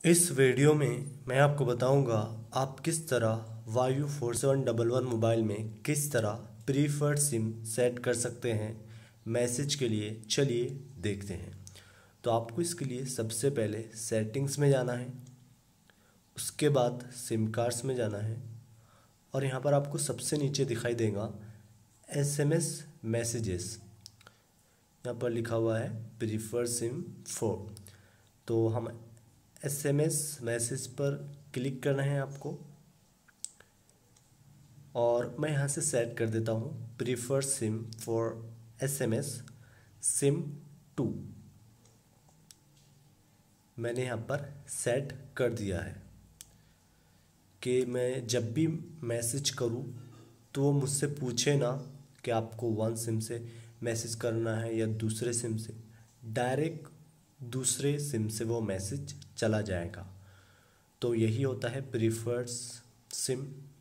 इस वीडियो में मैं आपको बताऊंगा आप किस तरह वायु 4711 मोबाइल में किस तरह प्रीफर्ड सिम सेट कर सकते हैं मैसेज के लिए। चलिए देखते हैं। तो आपको इसके लिए सबसे पहले सेटिंग्स में जाना है, उसके बाद सिम कार्ड्स में जाना है और यहाँ पर आपको सबसे नीचे दिखाई देगा SMS मैसेजेस। यहाँ पर लिखा हुआ है प्रीफर्ड सिम 4। तो हम SMS मैसेज पर क्लिक करना है आपको और मैं यहाँ से सेट कर देता हूँ prefer SIM for SMS SIM 2। मैंने यहाँ पर सेट कर दिया है कि मैं जब भी मैसेज करूँ तो वो मुझसे पूछे ना कि आपको वन सिम से मैसेज करना है या दूसरे सिम से, डायरेक्ट दूसरे सिम से वो मैसेज चला जाएगा। तो यही होता है प्रीफर्ड सिम